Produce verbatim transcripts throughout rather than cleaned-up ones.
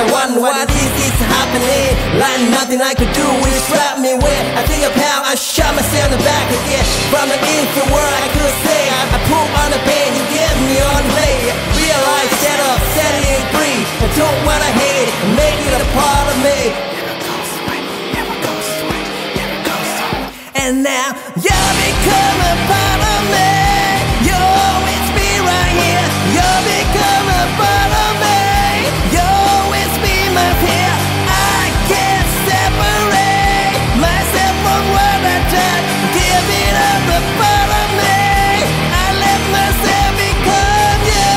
I wonder what this is happening. Like nothing I could do will trap me where I think of how I shot myself in the back again. From the infant world I could say I, I put on the pain, you get me on play. Realize set up, set it free. I don't wanna hate it, make it a part of me. Never goes away, never goes away, never goes away. And now you become a part of me. You always be right here. You become a part of me. You always be my fear. I can't separate myself from what I done. Give it up a part of me. I let myself become you.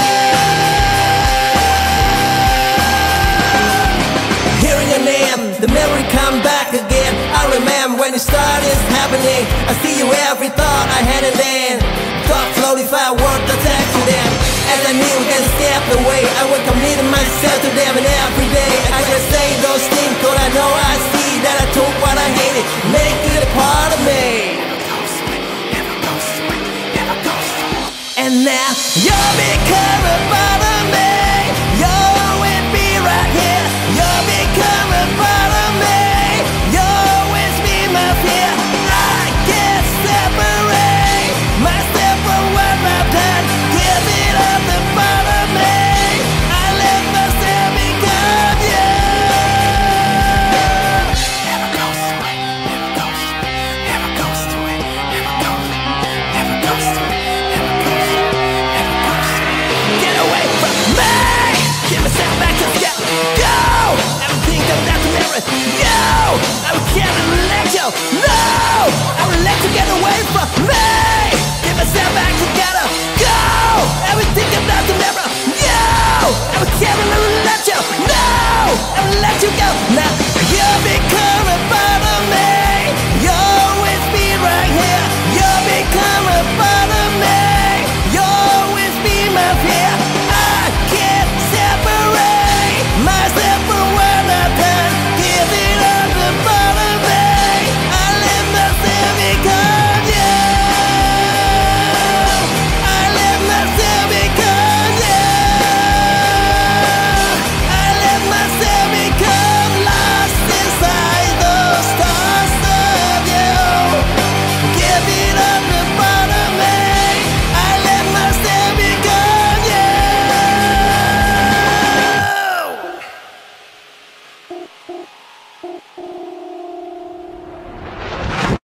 Hearing your name, the memory come back again. I remember when it started happening. I see you every thought I had and then thought float if I were to text to them. As I knew that step away, I would commit myself to them, and every day I just say those things, cause I know I see that I took what I hated, make it a part of me. Never goes away, never goes away, never goes away. And now you become a part of me. You'll always be right here. You become a part of me. You'll always be my fear. I can't separate myself from what I've done. Give it up the part of me. I let myself become you. Never goes away, never goes away, never goes away, never goes, never goes away, never goes, never goes. Get away from me. Give myself back to the go. Everything comes down to mirror. Go. I will can't let you. No. I will let you get away from me. Give myself back together. Go. Everything comes down to mirror. Go. I will can't let you. No. I will let you go. Now you become a part of me. You'll always be right here. You become a part of me. You'll always be my fear. I can't separate myself from what I've done. Give it up the part of me. I let myself become you. I let myself become you. I let myself become lost inside those thoughts of you. Give it up the part of me. I let myself become you.